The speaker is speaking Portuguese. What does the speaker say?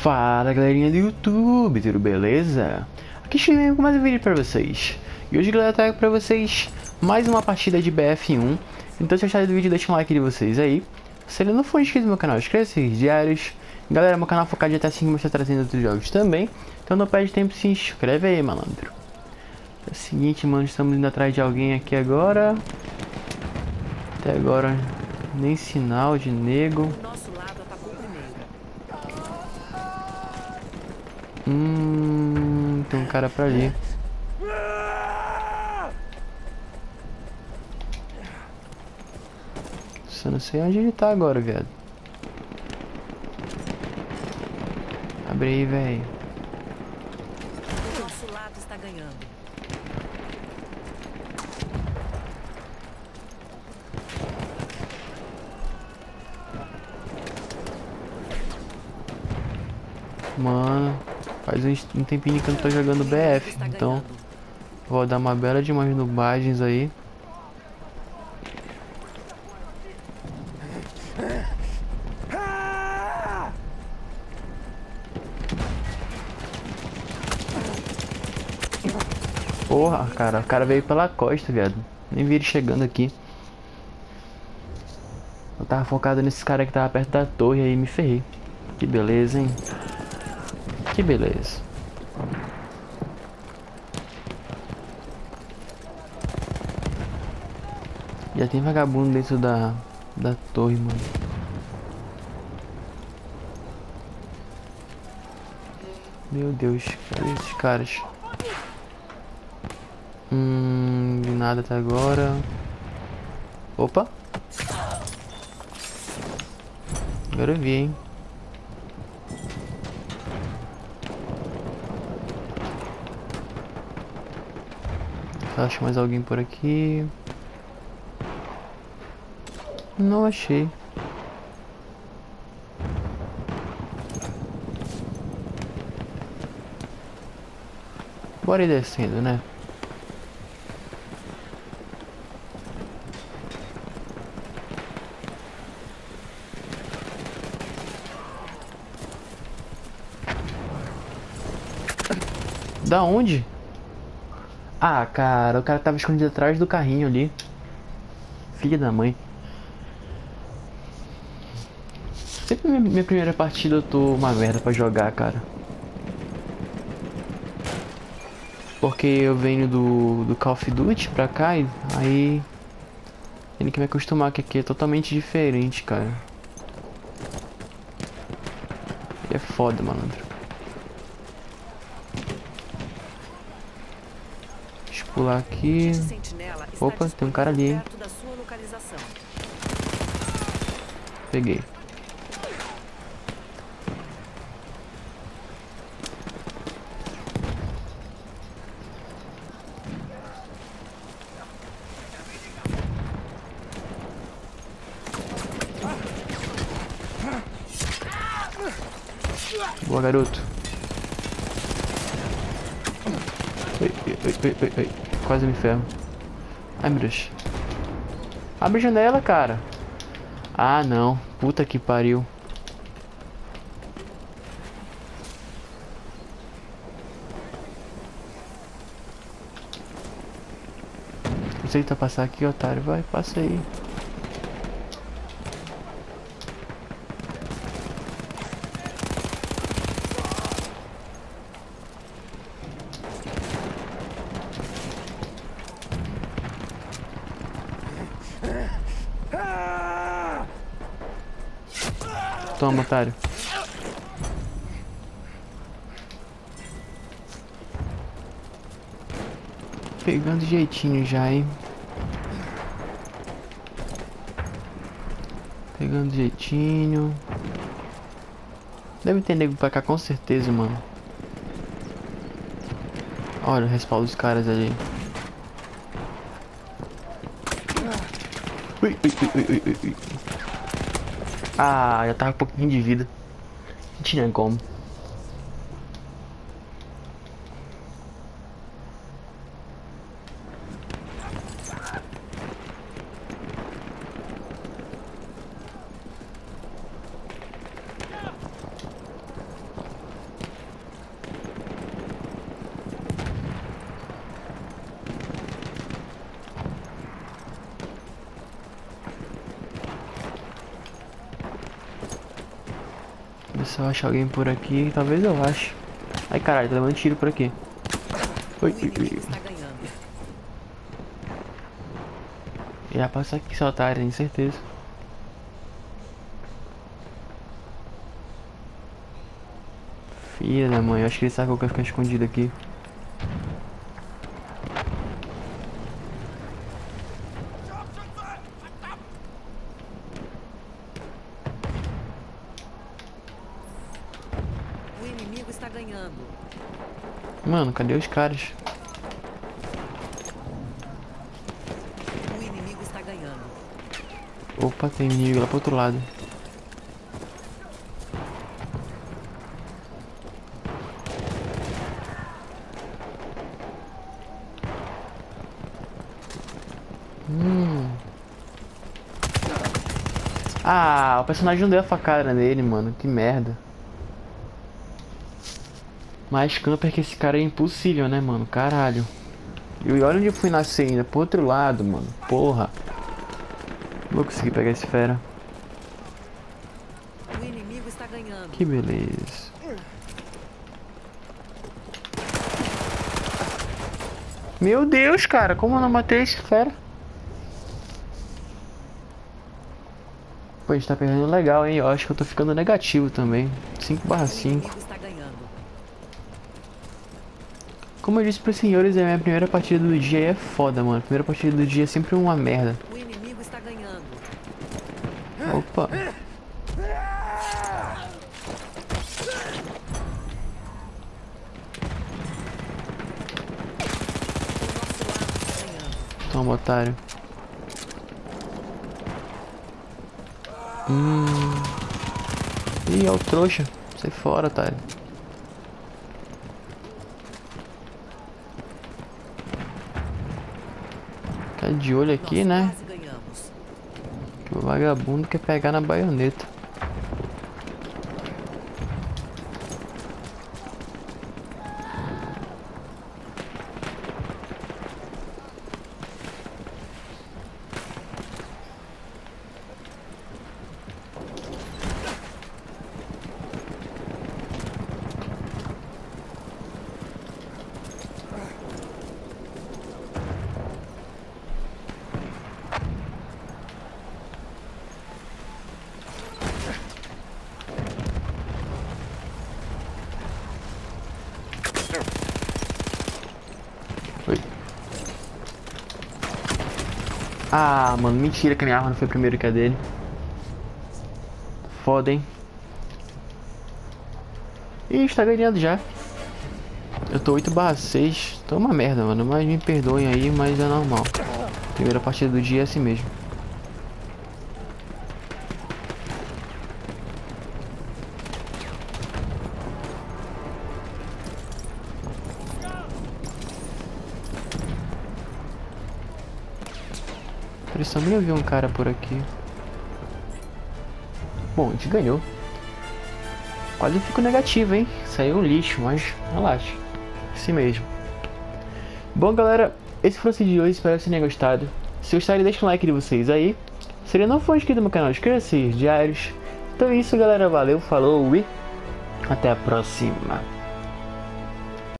Fala galerinha do YouTube, tudo beleza? Aqui chegando com mais um vídeo pra vocês. E hoje galera, eu trago pra vocês mais uma partida de BF1. Então se gostaram do vídeo, deixa um like de vocês aí. Se ainda não for inscrito no meu canal, inscreva-se diários. Galera, meu canal é focado em GTA 5, mas tá trazendo outros jogos também. Então não perde tempo, se inscreve aí, malandro. É o seguinte, mano, estamos indo atrás de alguém aqui agora. Até agora, nem sinal de nego. Tem um cara pra ali. Só não sei onde ele tá agora, viado. Abre aí, velho. O nosso lado está ganhando. Mano, faz um tempinho que eu não tô jogando BF, então vou dar uma bela de umas nubagens aí. Porra, cara, o cara veio pela costa, viado. Nem vi ele chegando aqui. Eu tava focado nesse cara que tava perto da torre aí, me ferrei. Que beleza, hein? Que beleza. Já tem vagabundo dentro da torre, mano. Meu Deus, cadê esses caras? De nada até agora. Opa! Agora eu vi, hein? Acho mais alguém por aqui. Não achei. Bora ir descendo, né? Da onde? Ah, cara, o cara tava escondido atrás do carrinho ali. Filha da mãe. Sempre minha primeira partida eu tô uma merda pra jogar, cara. Porque eu venho do Call of Duty pra cá e aí tem que me acostumar que aqui é totalmente diferente, cara. E é foda, malandro. Deixa eu pular aqui. Opa, tem um cara ali, hein? Peguei. Boa, garoto. Oi. Quase me ferro. Ai, meu Deus. Abre a janela, cara. Ah, não. Puta que pariu. Aceita passar aqui, otário. Vai, passa aí. Toma, otário. Pegando jeitinho já, hein? Pegando jeitinho. Deve ter nego pra cá com certeza, mano. Olha o respaldo dos caras ali. Ui. Ah, já tava com um pouquinho de vida. Não tinha como. Ver se eu acho alguém por aqui. Talvez eu ache. Ai, caralho, tá levando tiro por aqui. O Oi, inimigo está ganhando. ia passar aqui, seu otário, tenho certeza. Filha da mãe, eu acho que ele sacou que eu ia ficar escondido aqui. O inimigo está ganhando. Mano, cadê os caras? O inimigo está ganhando. Opa, tem inimigo lá pro outro lado. Ah, o personagem não deu a facada nele, mano. Que merda. Mais camper que esse cara é impossível, né, mano? Caralho. E olha onde eu fui nascer ainda. Pro outro lado, mano. Porra. Não vou conseguir pegar esse fera. O inimigo está ganhando. Que beleza. Meu Deus, cara. Como eu não matei esse fera? Pô, a gente tá perdendo legal, hein? Eu acho que eu tô ficando negativo também. O 5/5. inimigo está ganhando. Como eu disse pros senhores, a minha primeira partida do dia é foda, mano. A primeira partida do dia é sempre uma merda. O inimigo está ganhando. Opa. Do nosso lado está ganhando. Toma, otário. Ih, é o trouxa. Sai fora, otário. Fica de olho aqui, Nós né? quase ganhamos. Que o vagabundo quer pegar na baioneta. Oi. Ah, mano, mentira que a minha arma não foi primeiro que a dele. Foda, hein? Ih, está ganhando já. Eu tô 8/6. Tô uma merda, mano. Mas me perdoem aí, mas é normal. Primeira partida do dia é assim mesmo. Eles também eu vi um cara por aqui. Bom, a gente ganhou. Quase fico negativo, hein? Saiu um lixo, mas relaxa. Assim mesmo. Bom, galera, esse foi o vídeo de hoje. Espero que vocês tenham gostado. Se gostarem, deixa um like de vocês aí. Se ele não for inscrito no meu canal, inscreva-se diários. Então é isso, galera. Valeu, falou e até a próxima.